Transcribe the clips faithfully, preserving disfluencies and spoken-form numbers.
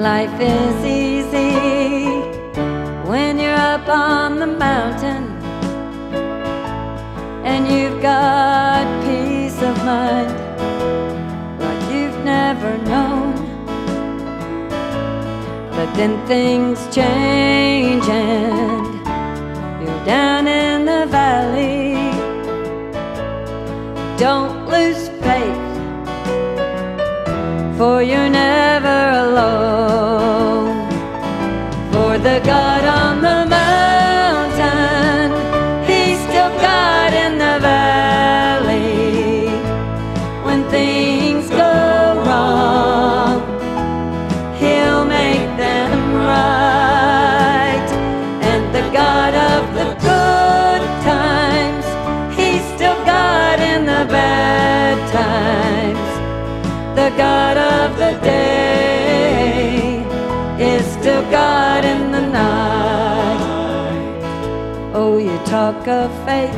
Life is easy when you're up on the mountain and you've got peace of mind like you've never known. But then things change and you're down in the valley. Don't lose faith, for you're never alone. For the God on the mountain, He's still God in the valley. When things go wrong, He'll make them right. And the God of the good times, He's still God in the bad times. The God of the day is still God in the night. Oh, you talk of faith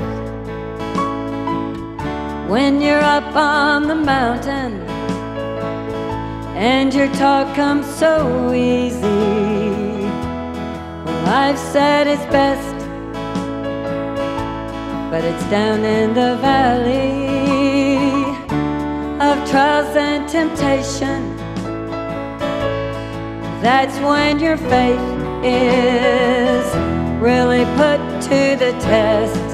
when you're up on the mountain and your talk comes so easy. Well, I've said it's best, but it's down in the valley of trials and temptation. That's when your faith is really put to the test.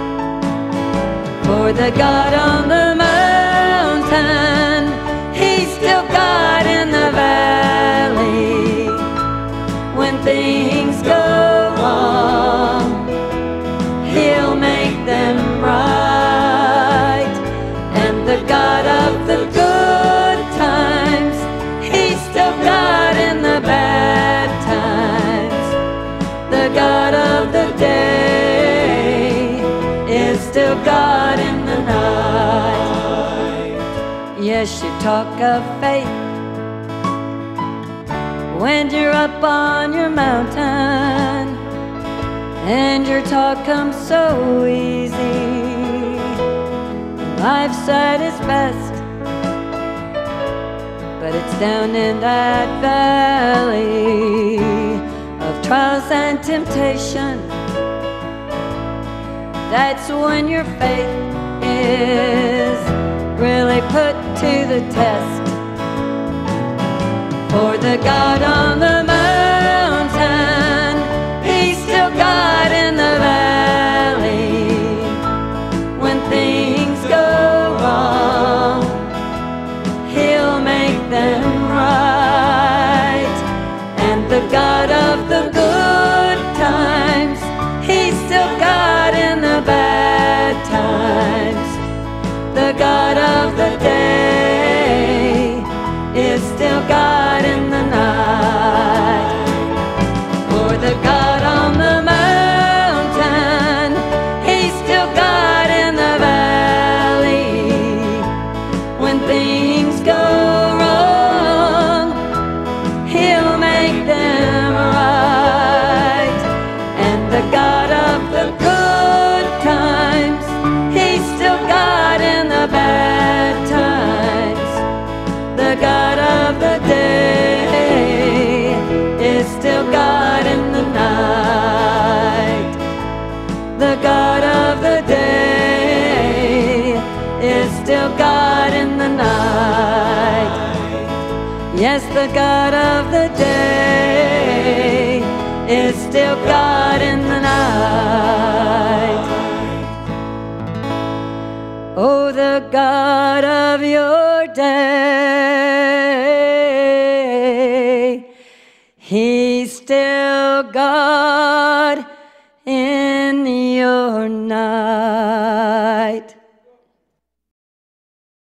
For the God on the mountain, He's still God in the valley. When things go wrong, He'll make them right. And the God of the good times, He's still God in the bad times. The God of the day is still God in the night. Yes, you talk of faith when you're up on your mountain and your talk comes so easy. I've said it's best, but it's down in that valley of trials and temptation. That's when your faith is really put to the test. For the God on the mountain, He's still God in the valley. When things go wrong, He'll make them right. And the God of the good times, He's still God in the bad times. The God of the day is still God in the night. For the God on the mountain, He's still God in the valley. When things go wrong, He'll make them right. And the God of the good times, He's still God in the bad times. The God of the day is still God in the night. The God of the day is still God in the night. Yes, the God of the day is still God in the night. Oh, the God of your day, He's still God in your night.